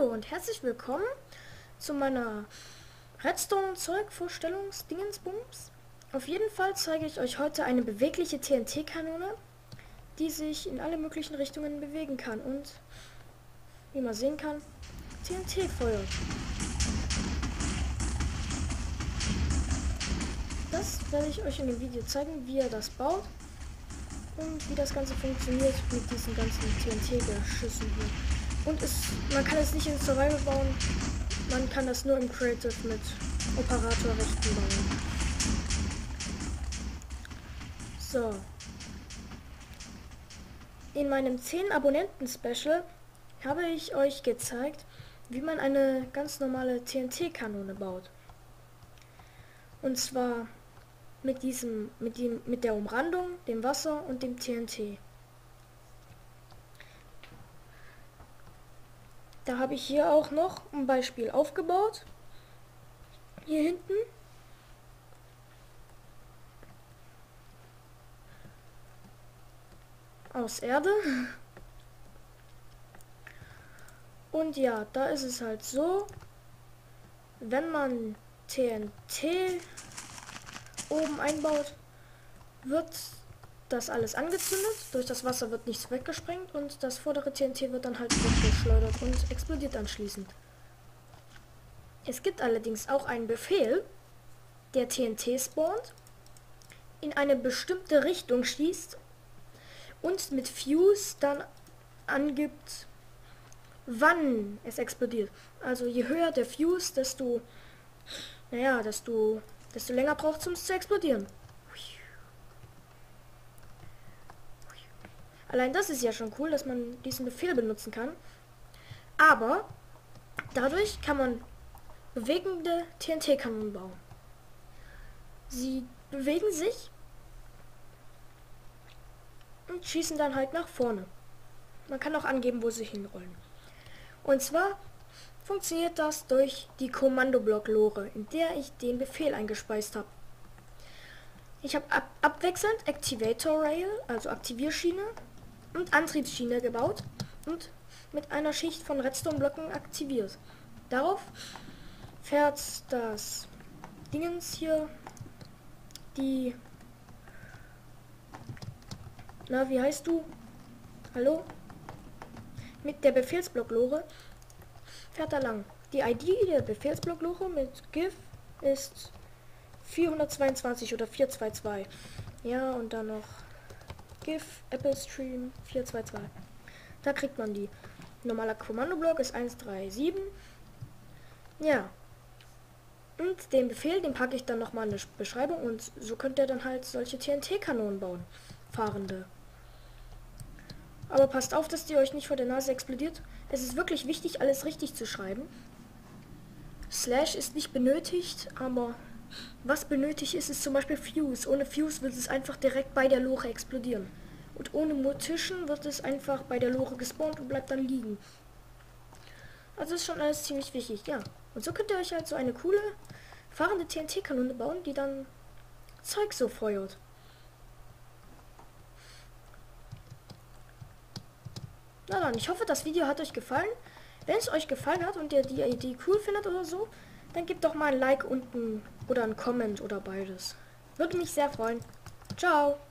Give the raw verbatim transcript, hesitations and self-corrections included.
Hallo und herzlich willkommen zu meiner Redstone-Zeug-Vorstellungs-Dingensbums. Auf jeden Fall zeige ich euch heute eine bewegliche T N T-Kanone, die sich in alle möglichen Richtungen bewegen kann und, wie man sehen kann, T N T feuert. Das werde ich euch in dem Video zeigen, wie ihr das baut und wie das Ganze funktioniert mit diesen ganzen T N T-Geschüssen hier. Und es, man kann es nicht in Survival bauen, man kann das nur im Creative mit Operatorrechten bauen. So. In meinem zehn Abonnenten-Special habe ich euch gezeigt, wie man eine ganz normale T N T-Kanone baut. Und zwar mit diesem, mit dem, mit der Umrandung, dem Wasser und dem T N T. Da habe ich hier auch noch ein Beispiel aufgebaut. Hier hinten. Aus Erde. Und ja, da ist es halt so, wenn man T N T oben einbaut, wird das alles angezündet, durch das Wasser wird nichts weggesprengt und das vordere T N T wird dann halt weggeschleudert und explodiert anschließend. Es gibt allerdings auch einen Befehl, der T N T spawnt, in eine bestimmte Richtung schießt und mit Fuse dann angibt, wann es explodiert. Also je höher der Fuse, desto, naja, desto, desto länger braucht es, um es zu explodieren. Allein das ist ja schon cool, dass man diesen Befehl benutzen kann. Aber dadurch kann man bewegende T N T-Kanonen bauen. Sie bewegen sich und schießen dann halt nach vorne. Man kann auch angeben, wo sie hinrollen. Und zwar funktioniert das durch die Kommandoblock-Lore, in der ich den Befehl eingespeist habe. Ich habe ab abwechselnd Activator Rail, also Aktivierschiene, und Antriebsschiene gebaut und mit einer Schicht von Redstone-Blöcken aktiviert. Darauf fährt das Dingens hier, die, na, wie heißt du? Hallo? Mit der Befehlsblock-Lore fährt er lang. Die I D der Befehlsblock-Lore mit G I F ist vierhundertzweiundzwanzig oder vierhunderzweiundzwanzig. Ja, und dann noch G I F Apple Stream vierhundertzweiundzwanzig. Da kriegt man die. Normaler Kommandoblock ist eins drei sieben. Ja. Und den Befehl, den packe ich dann nochmal in eine Beschreibung und so könnt ihr dann halt solche T N T-Kanonen bauen. Fahrende. Aber passt auf, dass die euch nicht vor der Nase explodiert. Es ist wirklich wichtig, alles richtig zu schreiben. Slash ist nicht benötigt, aber was benötigt ist, ist zum Beispiel Fuse. Ohne Fuse wird es einfach direkt bei der Lore explodieren. Und ohne Mortischen wird es einfach bei der Lore gespawnt und bleibt dann liegen. Also ist schon alles ziemlich wichtig, ja. Und so könnt ihr euch halt so eine coole, fahrende T N T-Kanone bauen, die dann Zeug so feuert. Na dann, ich hoffe, das Video hat euch gefallen. Wenn es euch gefallen hat und ihr die Idee cool findet oder so, dann gebt doch mal ein Like unten oder ein Comment oder beides. Würde mich sehr freuen. Ciao!